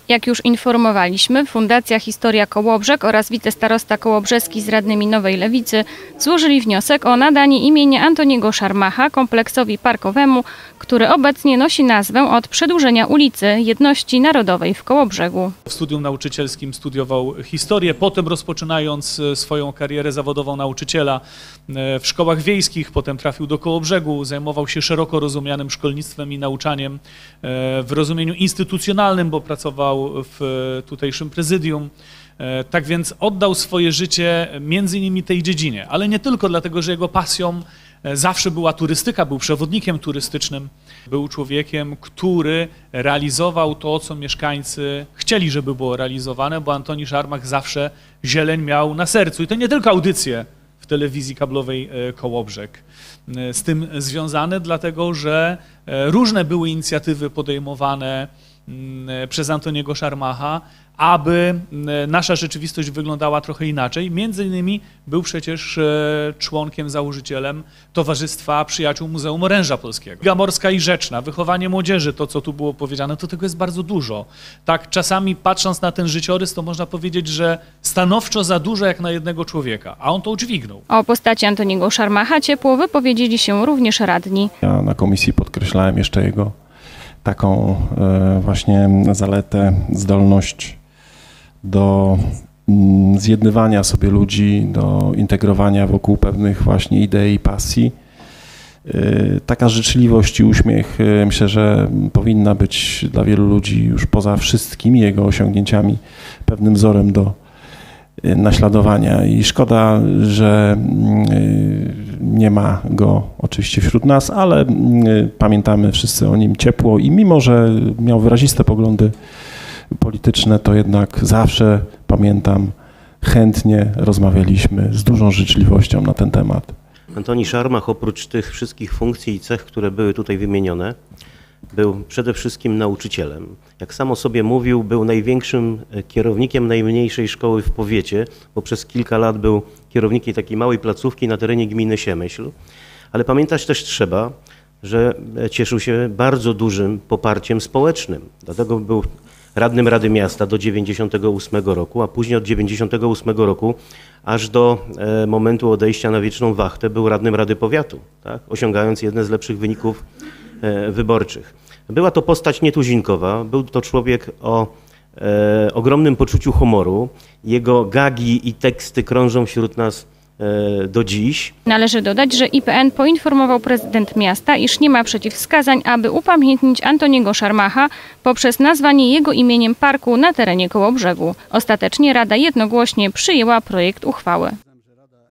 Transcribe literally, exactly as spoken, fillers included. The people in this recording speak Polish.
Jak już informowaliśmy, Fundacja Historia Kołobrzeg oraz wicestarosta kołobrzeski z radnymi Nowej Lewicy złożyli wniosek o nadanie imienia Antoniego Szarmacha kompleksowi parkowemu, który obecnie nosi nazwę od przedłużenia ulicy Jedności Narodowej w Kołobrzegu. W studium nauczycielskim studiował historię, potem rozpoczynając swoją karierę zawodową nauczyciela w szkołach wiejskich, potem trafił do Kołobrzegu, zajmował się szeroko rozumianym szkolnictwem i nauczaniem w rozumieniu instytucjonalnym, bo pracował w tutejszym prezydium. Tak więc oddał swoje życie między innymi tej dziedzinie, ale nie tylko dlatego, że jego pasją zawsze była turystyka, był przewodnikiem turystycznym, był człowiekiem, który realizował to, co mieszkańcy chcieli, żeby było realizowane, bo Antoni Szarmach zawsze zieleń miał na sercu. I to nie tylko audycje w telewizji kablowej Kołobrzeg z tym związane, dlatego że różne były inicjatywy podejmowane przez Antoniego Szarmacha, aby nasza rzeczywistość wyglądała trochę inaczej. Między innymi był przecież członkiem, założycielem Towarzystwa Przyjaciół Muzeum Oręża Polskiego. Liga Morska i Rzeczna, wychowanie młodzieży, to co tu było powiedziane, to tego jest bardzo dużo. Tak czasami patrząc na ten życiorys, to można powiedzieć, że stanowczo za dużo jak na jednego człowieka, a on to udźwignął. O postaci Antoniego Szarmacha ciepło wypowiedzieli się również radni. Ja na komisji podkreślałem jeszcze jego taką właśnie zaletę, zdolność do zjednywania sobie ludzi, do integrowania wokół pewnych właśnie idei, pasji. Taka życzliwość i uśmiech, myślę, że powinna być dla wielu ludzi już poza wszystkimi jego osiągnięciami pewnym wzorem do naśladowania. I szkoda, że nie ma go oczywiście wśród nas, ale pamiętamy wszyscy o nim ciepło i mimo, że miał wyraziste poglądy polityczne, to jednak zawsze pamiętam, chętnie rozmawialiśmy z dużą życzliwością na ten temat. Antoni Szarmach oprócz tych wszystkich funkcji i cech, które były tutaj wymienione, był przede wszystkim nauczycielem. Jak sam o sobie mówił, był największym kierownikiem najmniejszej szkoły w powiecie, bo przez kilka lat był kierownikiem takiej małej placówki na terenie gminy Siemyśl. Ale pamiętać też trzeba, że cieszył się bardzo dużym poparciem społecznym. Dlatego był radnym Rady Miasta do dziewięćdziesiątego ósmego roku, a później od dziewięćdziesiątego ósmego roku aż do e, momentu odejścia na wieczną wachtę był radnym Rady Powiatu, tak? Osiągając jedne z lepszych wyników e, wyborczych. Była to postać nietuzinkowa, był to człowiek o e, ogromnym poczuciu humoru. Jego gagi i teksty krążą wśród nas do dziś. Należy dodać, że I P N poinformował prezydent miasta, iż nie ma przeciwwskazań, aby upamiętnić Antoniego Szarmacha poprzez nazwanie jego imieniem parku na terenie Kołobrzegu. Ostatecznie Rada jednogłośnie przyjęła projekt uchwały.